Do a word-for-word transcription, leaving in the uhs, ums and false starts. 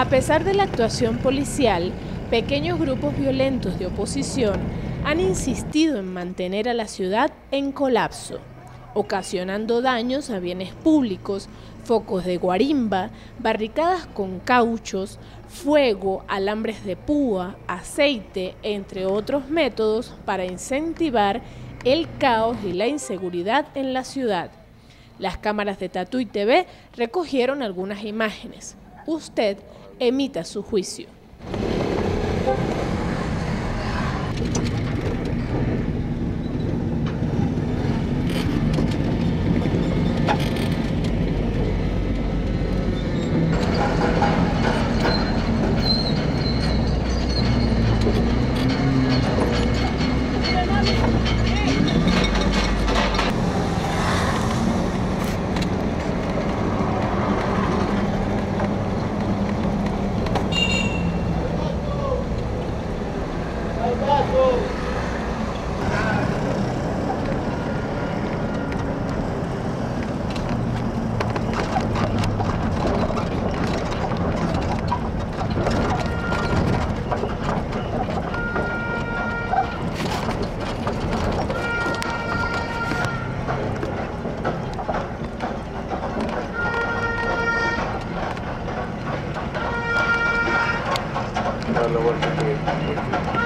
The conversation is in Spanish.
A pesar de la actuación policial, pequeños grupos violentos de oposición han insistido en mantener a la ciudad en colapso, ocasionando daños a bienes públicos, focos de guarimba, barricadas con cauchos, fuego, alambres de púa, aceite, entre otros métodos para incentivar el caos y la inseguridad en la ciudad. Las cámaras de Tatuí T V recogieron algunas imágenes. Usted emita su juicio. Lo